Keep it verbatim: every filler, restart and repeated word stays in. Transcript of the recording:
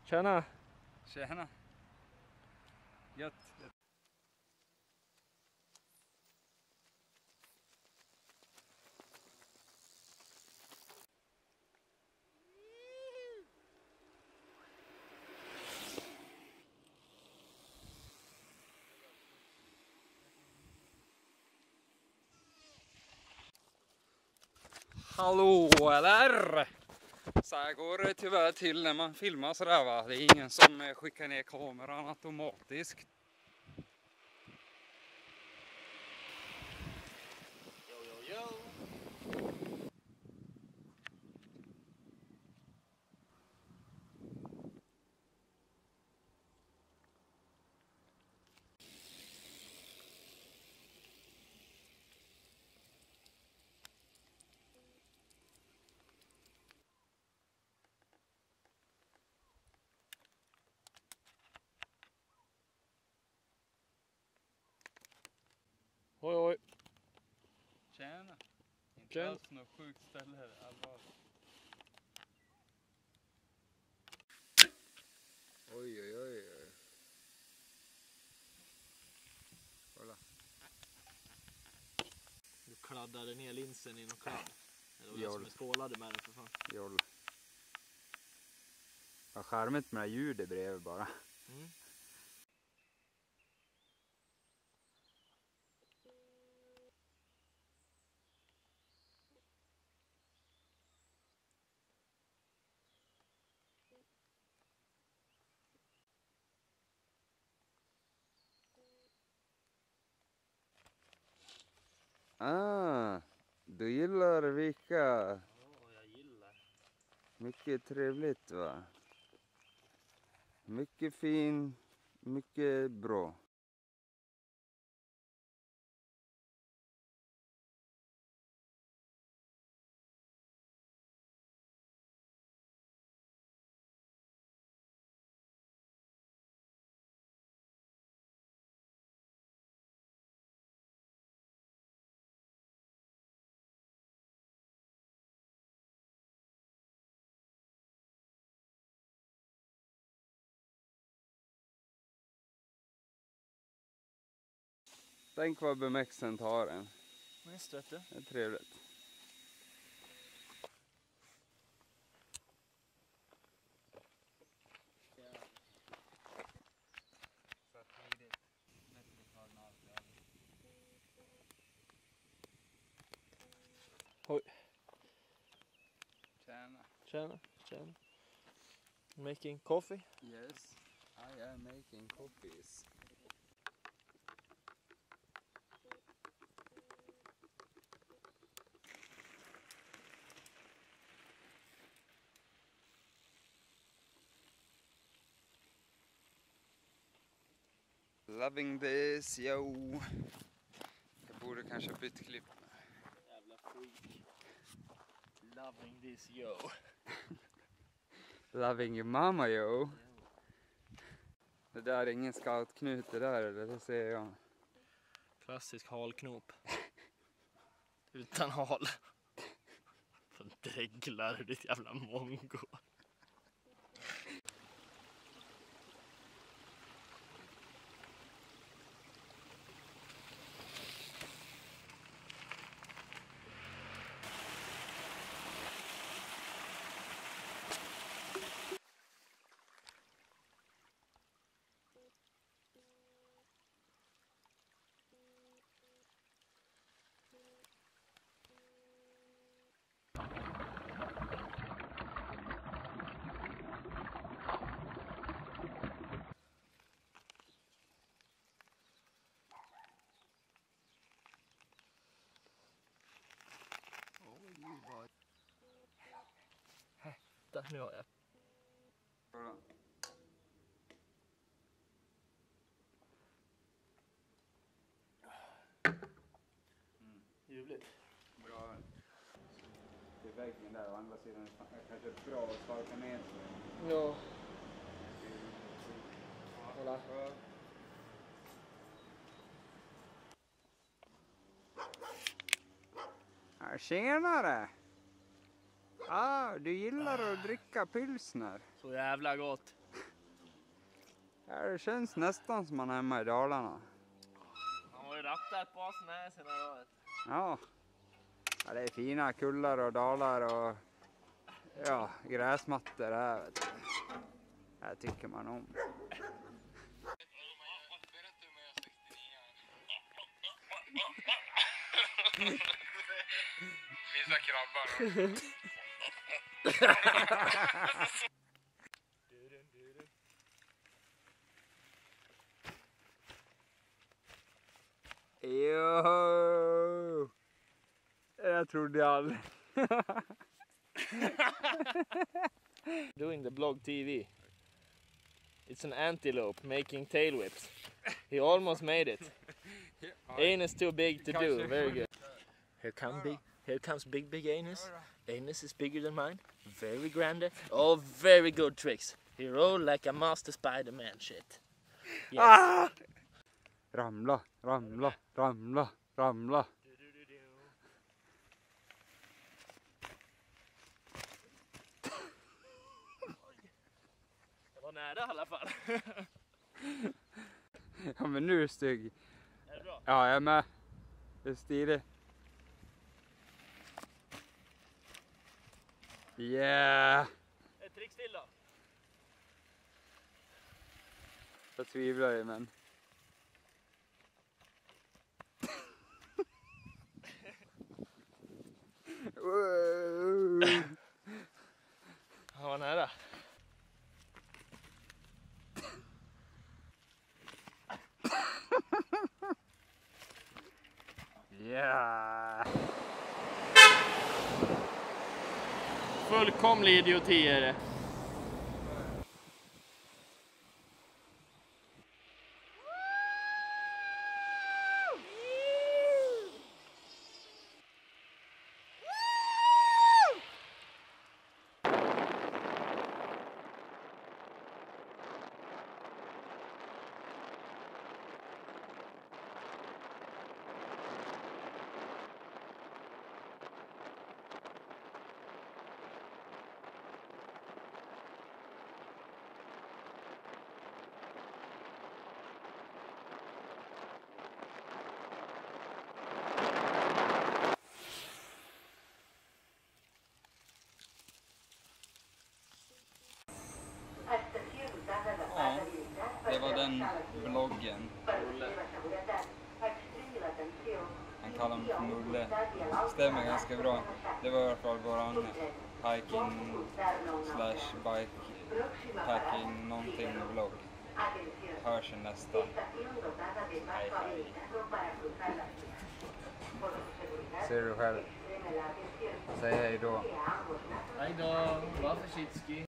Tjena! Tjena! Gött! Hallå eller? Så här går det tyvärr till när man filmar sådär va. Det är ingen som skickar ner kameran automatiskt. Yo, yo, yo. Oj, oj. Tjena! Inte Tjena. alls något sjukt ställe här, allvarligt. Oj, oj, oj, oj. Kolla. Du kladdade ner linsen i någon kladd. Det var Joll. den som skålade med den för fan. Joll. Vad charmigt med det här ljudet bredvid bara. Mm. Ah, du gillar Vika. Ja, jag gillar. Mycket trevligt va? Mycket fin, mycket bra. Tänk vad bemexen tar en. Visst vet du. Det är trevligt. Oj. Tjena. Tjena, tjena. Making coffee. Yes, I am making coffees. Loving this, yo. Jag borde kanske bytt klipp. Jävla freak. Loving this yo. Loving your mama, yo. Det där är ingen scoutknut det där, eller det ser jag. Klassisk halknop. Utan hal. Fan dreglar ditt jävla mongo. Där, nu har jag. Mm. Ljuvligt. Bra. Till väggen där, å andra sidan kanske är bra att sparka ner sig. Ja. Kolla. Ja, tjenare! Ah, du gillar att dricka pilsner. Så jävla gott. Ja, det känns nästan som man är hemma i Dalarna. Han har ju rattat på sån här sen här. Ja. Ja, det är fina kullar och dalar och ja, gräsmattor här. Vet du. Här tycker man om. Vissa krabbar. Jo! Jag trodde jag aldrig. Doing the blog T V. It's an antelope making tail whips. He almost made it. Anus too big to do. Very good. Here come big. Here comes big big anus. Anus is bigger than mine. Very grande. Oh, very good tricks. He roll like a master Spider-Man shit. Yes. Ah! Ramla, ramla, ramla, ramla. Det var nära i alla fall. Ja, men nu är det stygg. Är det bra? Ja, jag är med. Det är stiligt. Yeah! Ett trick till då. Jag tvivlar ju, men... Han var nära. Yeah! Fullkomlig idioti är det. Ja, det var den vloggen. Han kallar mig för Mulle. Stämmer ganska bra. Det var i alla fall våran hiking slash bike packing någonting vlogg. Hörs i nästa. Hej hej. Ser du själv? Säg hej då. Hej då, var försiktig.